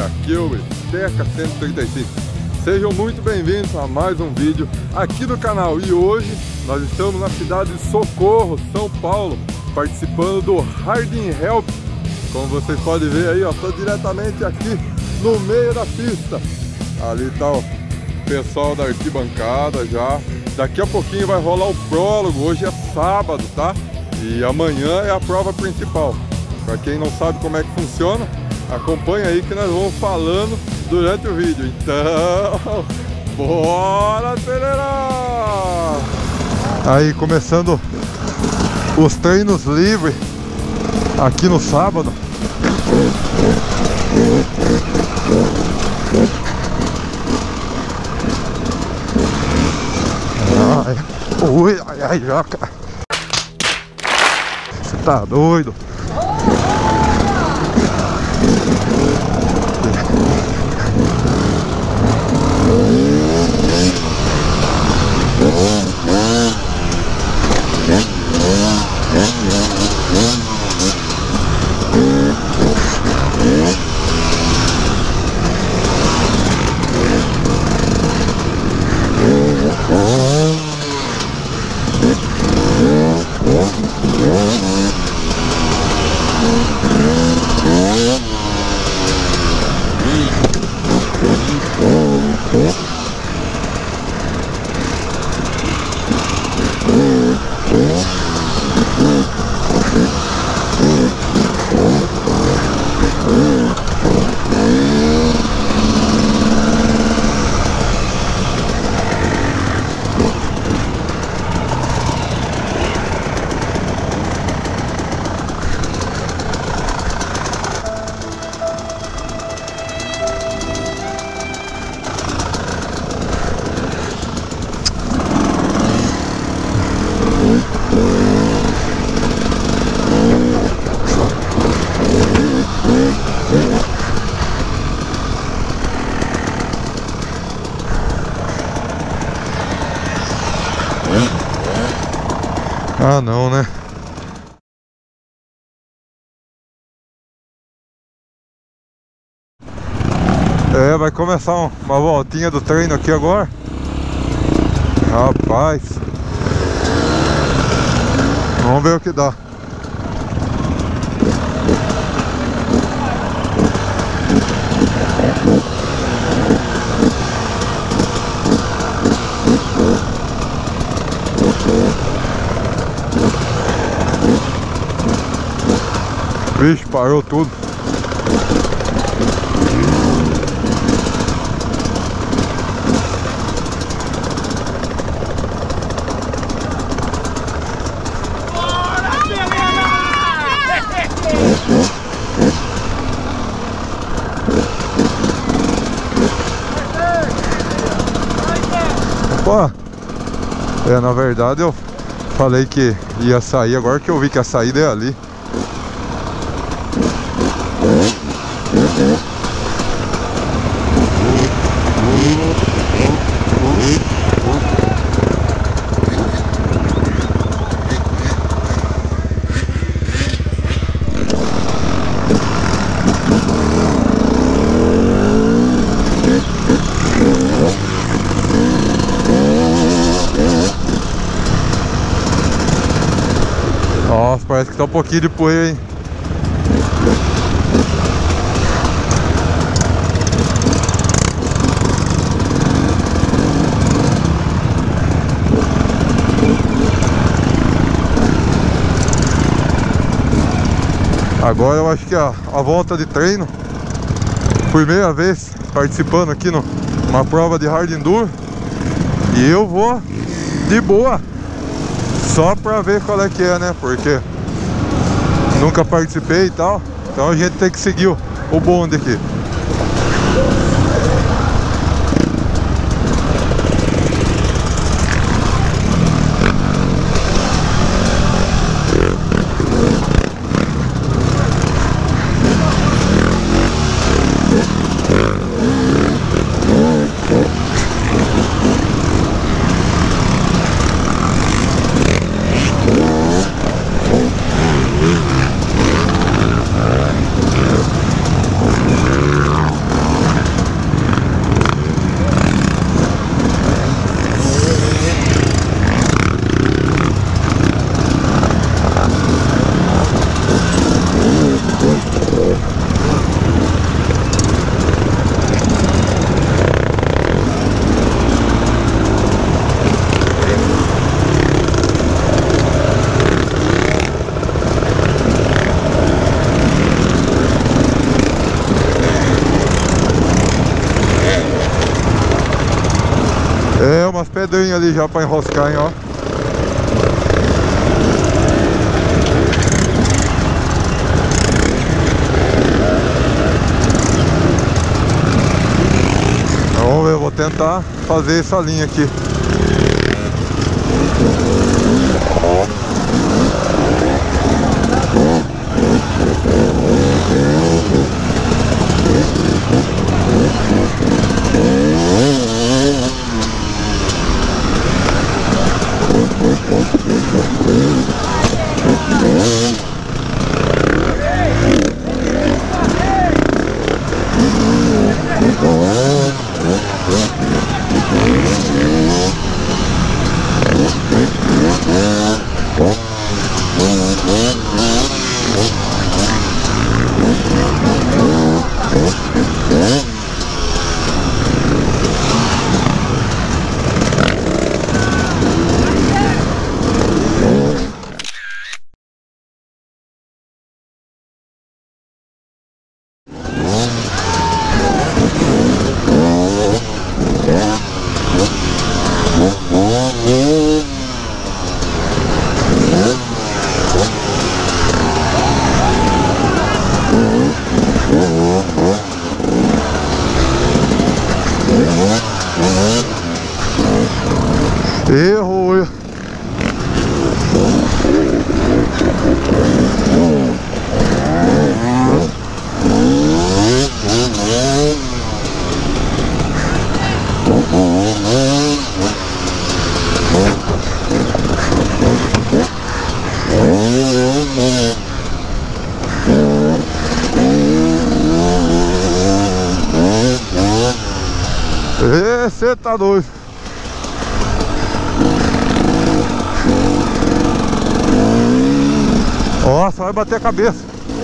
aqui é o Esteca 135. Sejam muito bem-vindos a mais um vídeo aqui do canal. E hoje nós estamos na cidade de Socorro, São Paulo, participando do Hardin Help. Como vocês podem ver aí, ó, estou diretamente aqui no meio da pista. Ali tá o pessoal da arquibancada já. Daqui a pouquinho vai rolar o prólogo. Hoje é sábado, tá? E amanhã é a prova principal. Para quem não sabe como é que funciona, acompanha aí que nós vamos falando durante o vídeo. Então, bora acelerar! Aí começando os treinos livres aqui no sábado. Ai, ui, ai, ai, já, cara. Você tá doido? Ah, não, né? É, vai começar uma voltinha do treino aqui agora. Rapaz, vamos ver o que dá. Vixe, parou tudo. Opa! É, na verdade eu falei que ia sair, agora que eu vi que a saída é ali. Nossa, parece que tá um pouquinho de poeira, hein? Agora eu acho que a volta de treino, primeira vez participando aqui numa prova de hard enduro, e eu vou de boa, só pra ver qual é que é, né? Porque nunca participei e tal, então a gente tem que seguir o bonde aqui. É, umas pedrinhas ali já pra enroscar, hein, ó. Vamos ver, eu vou tentar fazer essa linha aqui. Errou. Você tá doido. Nossa, vai bater a cabeça.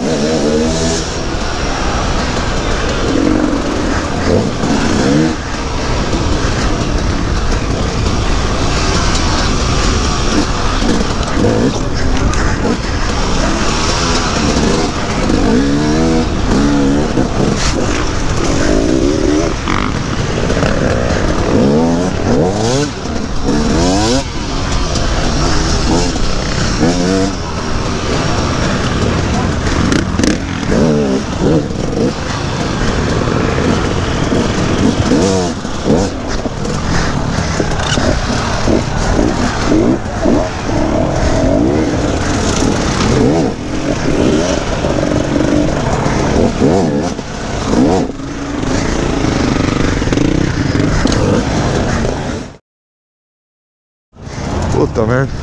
Puta merda.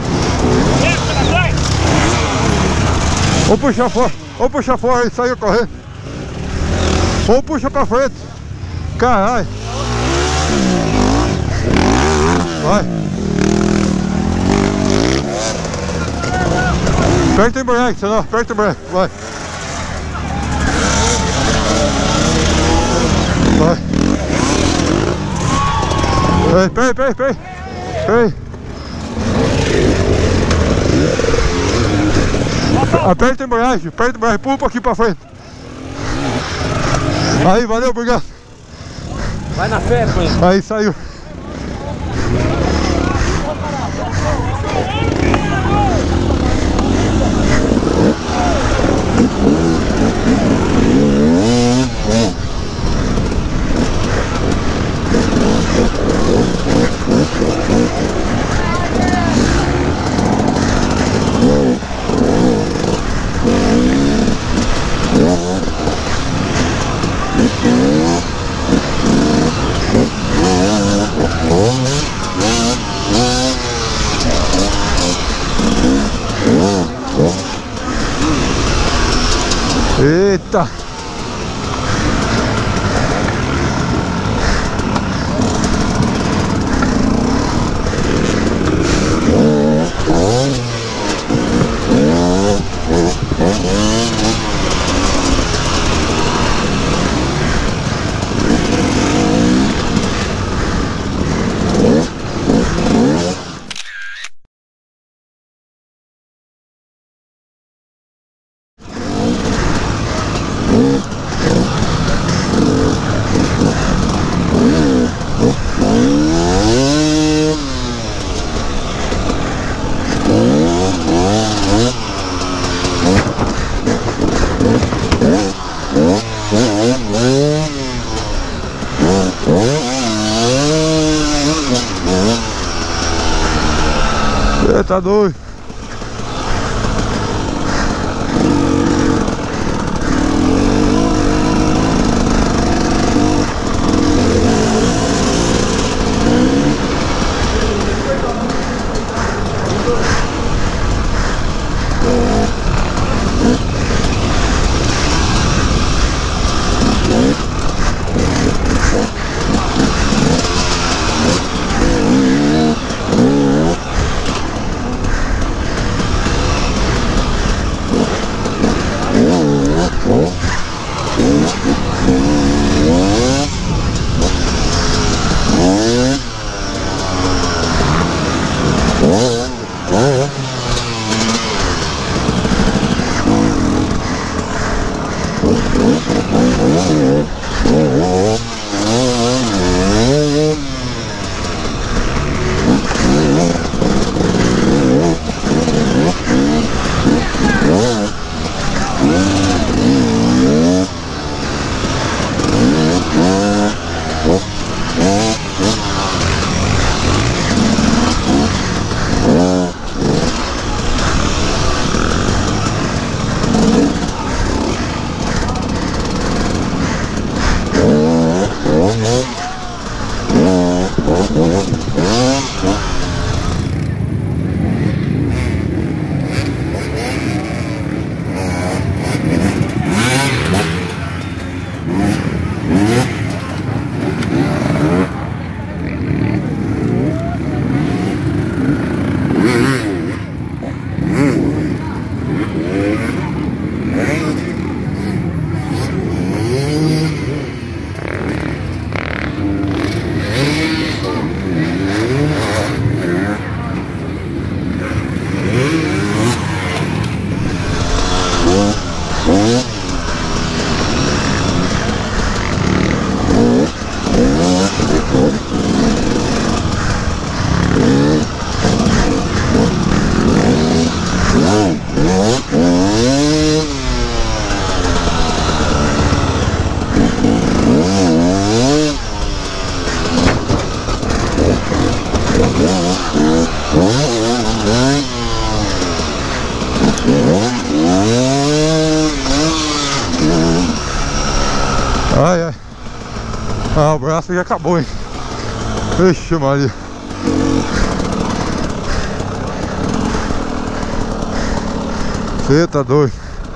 Vou puxar fora. Vou puxar fora e saiu correndo. Ou puxa pra frente. Caralho. Vai. Aperta o embreagem, senão aperta o embreagem. Vai. Vai. Peraí. Aperta a embreagem, pula um pouquinho pra frente. Aí, valeu, obrigado. Vai na fé, pô. Aí, saiu. Eita! Você tá doido? Ai, ai. Ah, o braço já acabou, hein? Ixi, Maria. Você tá doido?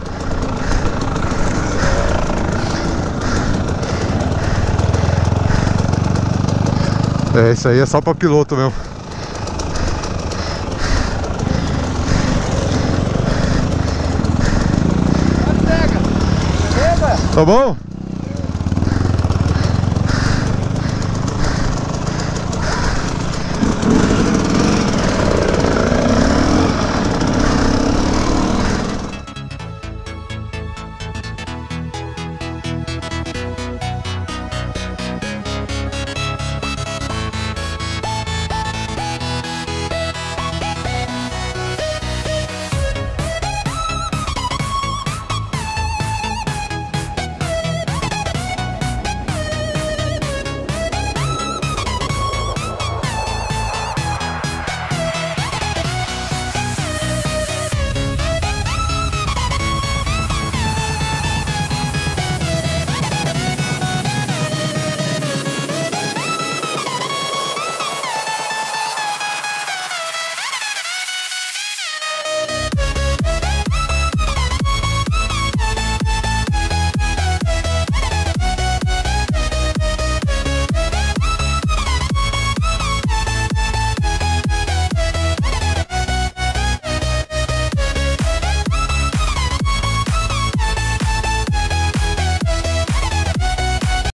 É, isso aí é só pra piloto mesmo. Pega! Pega! Tá bom?